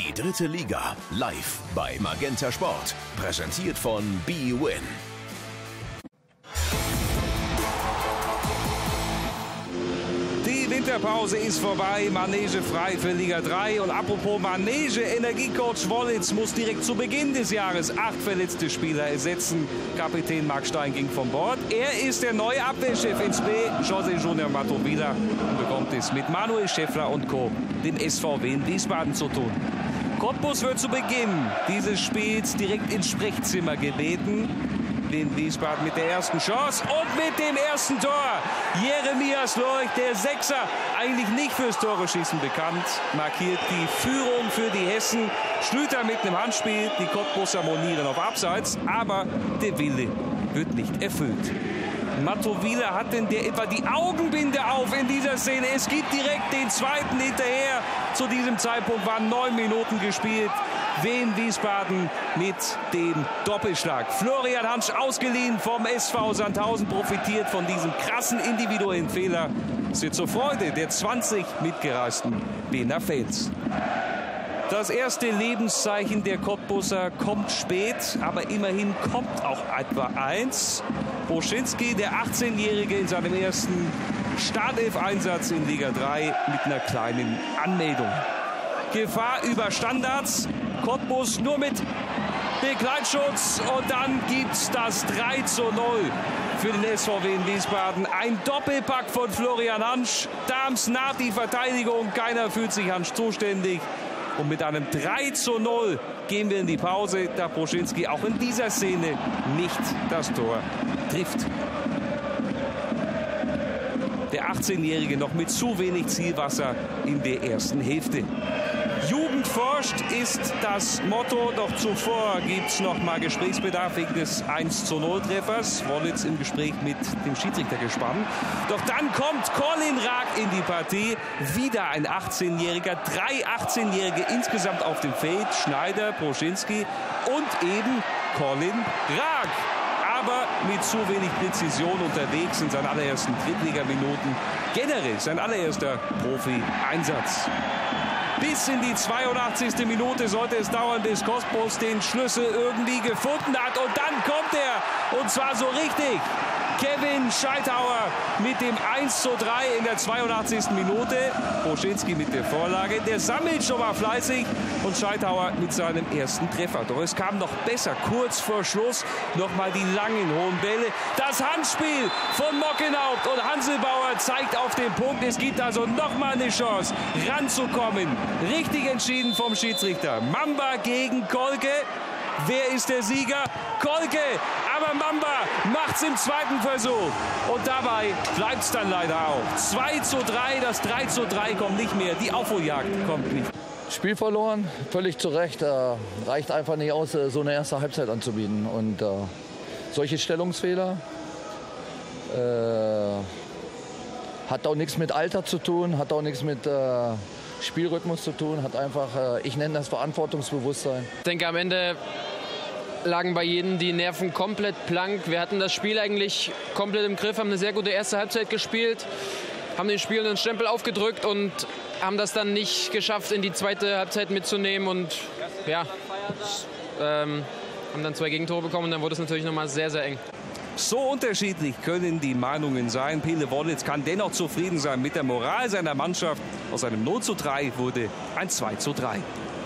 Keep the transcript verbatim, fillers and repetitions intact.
Die dritte Liga live bei Magenta Sport. Präsentiert von bwin. Die Winterpause ist vorbei, Manege frei für Liga drei. Und apropos Manege, Energiecoach Wollitz muss direkt zu Beginn des Jahres acht verletzte Spieler ersetzen. Kapitän Marc Stein ging von Bord. Er ist der neue Abwehrchef ins B, José Junior Matovila, und bekommt es mit Manuel Schäffler und Co., dem S V W in Wiesbaden, zu tun. Cottbus wird zu Beginn dieses Spiels direkt ins Sprechzimmer gebeten. Den Wiesbaden mit der ersten Chance und mit dem ersten Tor. Jeremias Leuch, der Sechser, eigentlich nicht fürs Tore-Schießen bekannt, markiert die Führung für die Hessen. Schlüter mit einem Handspiel, die Cottbus Harmonie dann auf Abseits, aber der Wille wird nicht erfüllt. Matovila hat denn der etwa die Augenbinde auf in dieser Szene. Es gibt direkt den zweiten hinterher. Zu diesem Zeitpunkt waren neun Minuten gespielt. Wien Wiesbaden mit dem Doppelschlag. Florian Hansch, ausgeliehen vom S V Sandhausen, profitiert von diesem krassen individuellen Fehler. Es wird zur Freude der zwanzig mitgereisten Biener Fans. Das erste Lebenszeichen der Cottbusser kommt spät, aber immerhin kommt auch etwa eins. Boschinski, der achtzehnjährige, in seinem ersten Startelf-Einsatz in Liga drei mit einer kleinen Anmeldung. Gefahr über Standards. Cottbus nur mit Begleitschutz und dann gibt's das drei zu null für den S V W in Wiesbaden. Ein Doppelpack von Florian Hansch. Dams naht die Verteidigung, keiner fühlt sich Hansch zuständig. Und mit einem drei zu null gehen wir in die Pause, da Boschinski auch in dieser Szene nicht das Tor trifft. Der achtzehnjährige noch mit zu wenig Zielwasser in der ersten Hälfte. Jugend forscht ist das Motto, doch zuvor gibt es noch mal Gesprächsbedarf wegen des eins zu null Treffers. Wollitz im Gespräch mit dem Schiedsrichter gespannt. Doch dann kommt Colin Raag in die Partie. Wieder ein achtzehnjähriger, drei achtzehnjährige insgesamt auf dem Feld. Schneider, Boschinski und eben Colin Raag. Aber mit zu wenig Präzision unterwegs in seinen allerersten Drittligaminuten. Generell sein allererster Profi-Einsatz. Bis in die zweiundachtzigste Minute sollte es dauern, bis Cottbus den Schlüssel irgendwie gefunden hat. Und dann kommt er, und zwar so richtig. Kevin Scheithauer mit dem eins zu drei in der zweiundachtzigsten Minute. Boschinski mit der Vorlage. Der sammelt schon mal fleißig. Und Scheithauer mit seinem ersten Treffer. Doch es kam noch besser. Kurz vor Schluss noch mal die langen hohen Bälle. Das Handspiel von Mockenhaupt und Hanselbauer zeigt auf den Punkt. Es gibt also noch mal eine Chance, ranzukommen. Richtig entschieden vom Schiedsrichter. Mamba gegen Kolke. Wer ist der Sieger? Kolke. Aber Mamba macht's im zweiten Versuch. Und dabei bleibt's dann leider auch. zwei zu drei, das drei zu drei kommt nicht mehr. Die Aufholjagd kommt nicht. Spiel verloren, völlig zu Recht. Äh, reicht einfach nicht aus, so eine erste Halbzeit anzubieten. Und äh, solche Stellungsfehler äh, hat auch nichts mit Alter zu tun, hat auch nichts mit äh, Spielrhythmus zu tun, hat einfach, äh, ich nenne das Verantwortungsbewusstsein. Ich denke, am Ende lagen bei jedem die Nerven komplett blank. Wir hatten das Spiel eigentlich komplett im Griff, haben eine sehr gute erste Halbzeit gespielt, haben den Spiel einen Stempel aufgedrückt und haben das dann nicht geschafft, in die zweite Halbzeit mitzunehmen. Und ja, ähm, haben dann zwei Gegentore bekommen und dann wurde es natürlich noch mal sehr, sehr eng. So unterschiedlich können die Meinungen sein. Pele Wollitz kann dennoch zufrieden sein mit der Moral seiner Mannschaft. Aus einem null zu drei wurde ein zwei zu drei.